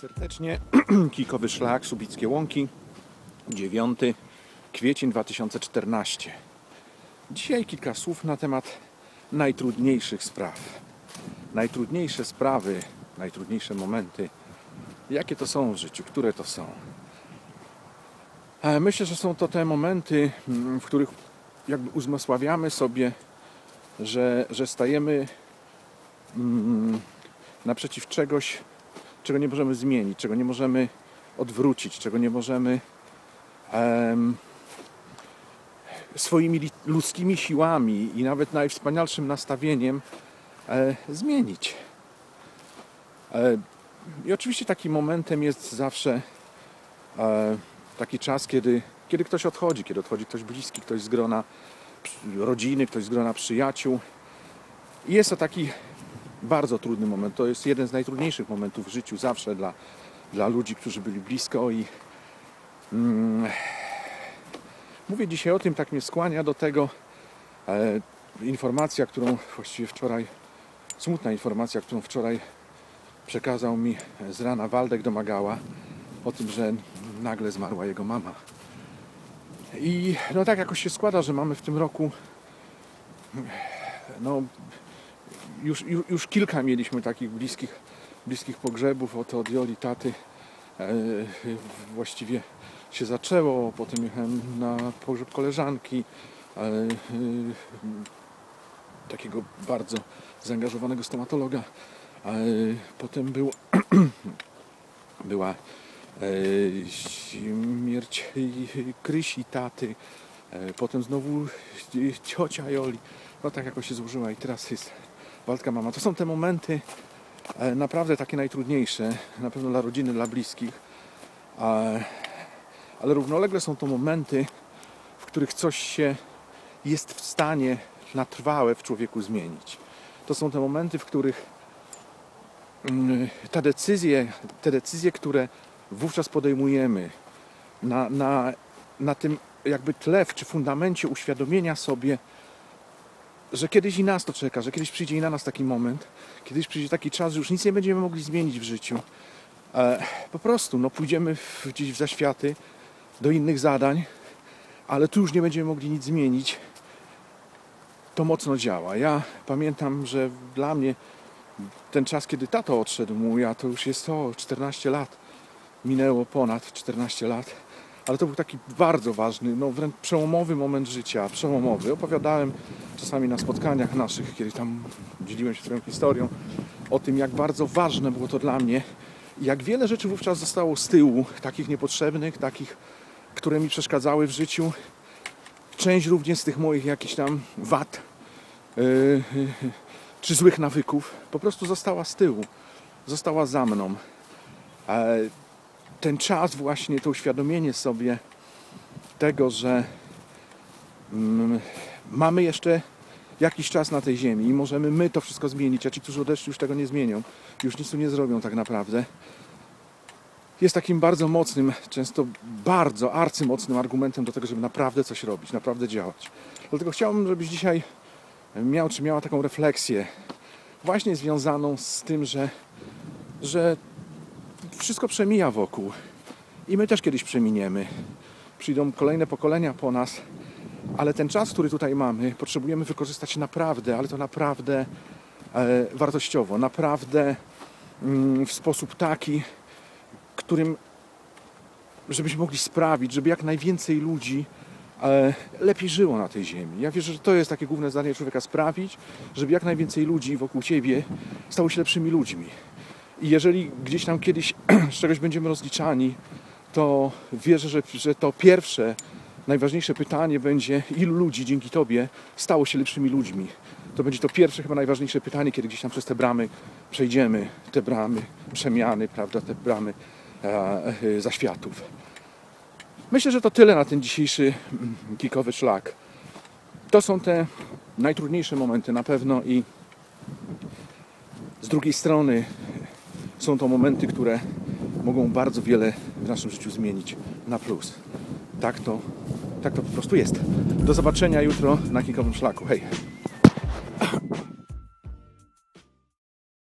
Serdecznie. Kijkowy szlak, Słubickie Łąki, 9 kwiecień 2014. Dzisiaj kilka słów na temat najtrudniejszych spraw. Najtrudniejsze sprawy, najtrudniejsze momenty. Jakie to są w życiu? Które to są? Myślę, że są to te momenty, w których jakby uzmysławiamy sobie, że stajemy naprzeciw czegoś, czego nie możemy zmienić, czego nie możemy odwrócić, czego nie możemy swoimi ludzkimi siłami i nawet najwspanialszym nastawieniem zmienić. I oczywiście takim momentem jest zawsze taki czas, kiedy ktoś odchodzi, kiedy odchodzi ktoś bliski, ktoś z grona rodziny, ktoś z grona przyjaciół. I jest to taki bardzo trudny moment. To jest jeden z najtrudniejszych momentów w życiu zawsze dla ludzi, którzy byli blisko i mówię dzisiaj o tym, tak mnie skłania do tego informacja, którą właściwie wczoraj, smutna informacja, którą wczoraj przekazał mi z rana Waldek Domagała o tym, że nagle zmarła jego mama. I no tak jakoś się składa, że mamy w tym roku już kilka mieliśmy takich bliskich pogrzebów. Oto od Joli, taty właściwie się zaczęło. Potem jechałem na pogrzeb koleżanki, takiego bardzo zaangażowanego stomatologa. Potem była śmierć Krysi, taty. Potem znowu ciocia Joli. No tak jakoś się złożyła i teraz jest Waldka mama. To są te momenty naprawdę takie najtrudniejsze, na pewno dla rodziny, dla bliskich, ale równolegle są to momenty, w których coś się jest w stanie na trwałe w człowieku zmienić. To są te momenty, w których te decyzje, które wówczas podejmujemy na tym jakby tle czy fundamencie uświadomienia sobie, że kiedyś i nas to czeka, że kiedyś przyjdzie i na nas taki moment, kiedyś przyjdzie taki czas, że już nic nie będziemy mogli zmienić w życiu. Po prostu pójdziemy gdzieś w zaświaty do innych zadań, ale tu już nie będziemy mogli nic zmienić. To mocno działa. Ja pamiętam, że dla mnie ten czas, kiedy tato odszedł a to już jest 14 lat. Minęło ponad 14 lat. Ale to był taki bardzo ważny, wręcz przełomowy moment życia, przełomowy. Opowiadałem czasami na spotkaniach naszych, kiedy tam dzieliłem się swoją historią, o tym, jak bardzo ważne było to dla mnie i jak wiele rzeczy wówczas zostało z tyłu, takich niepotrzebnych, takich, które mi przeszkadzały w życiu. Część również z tych moich jakichś tam wad czy złych nawyków po prostu została z tyłu, została za mną. Ten czas właśnie, to uświadomienie sobie tego, że mamy jeszcze jakiś czas na tej ziemi i możemy my to wszystko zmienić, a ci, którzy odeszli, już tego nie zmienią, już nic tu nie zrobią tak naprawdę, jest takim bardzo mocnym, często bardzo arcymocnym argumentem do tego, żeby naprawdę coś robić, naprawdę działać. Dlatego chciałbym, żebyś dzisiaj miał czy miała taką refleksję właśnie związaną z tym, że wszystko przemija wokół i my też kiedyś przeminiemy. Przyjdą kolejne pokolenia po nas, ale ten czas, który tutaj mamy, potrzebujemy wykorzystać naprawdę, ale to naprawdę wartościowo, naprawdę w sposób taki, którym żebyśmy mogli sprawić, żeby jak najwięcej ludzi lepiej żyło na tej ziemi. Ja wierzę, że to jest takie główne zadanie człowieka, sprawić, żeby jak najwięcej ludzi wokół ciebie stało się lepszymi ludźmi. I jeżeli gdzieś tam kiedyś z czegoś będziemy rozliczani, to wierzę, że to pierwsze, najważniejsze pytanie będzie, ilu ludzi dzięki Tobie stało się lepszymi ludźmi. To będzie to pierwsze, chyba najważniejsze pytanie, kiedy gdzieś tam przez te bramy przejdziemy, te bramy przemiany, prawda, te bramy zaświatów. Myślę, że to tyle na ten dzisiejszy kijkowy szlak. To są te najtrudniejsze momenty na pewno i z drugiej strony są to momenty, które mogą bardzo wiele w naszym życiu zmienić na plus. Tak to po prostu jest. Do zobaczenia jutro na kijkowym szlaku. Hej!